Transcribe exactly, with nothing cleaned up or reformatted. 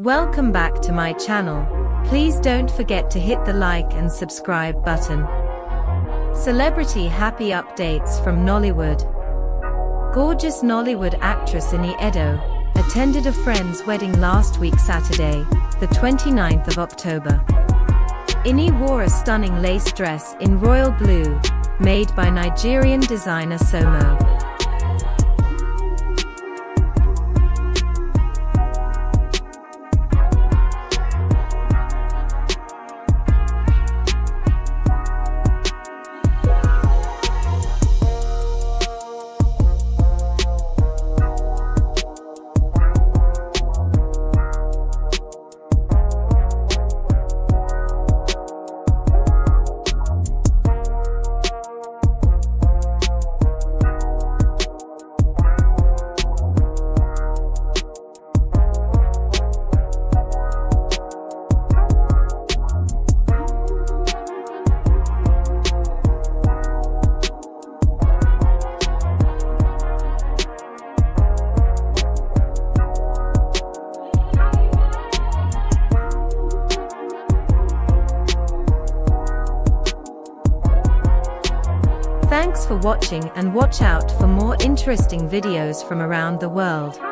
Welcome back to my channel. Please don't forget to hit the like and subscribe button. Celebrity happy updates from Nollywood. Gorgeous Nollywood actress Ini Edo attended a friend's wedding last week Saturday, the twenty-ninth of October. Ini wore a stunning lace dress in royal blue, made by Nigerian designer Somo. Thanks for watching and watch out for more interesting videos from around the world.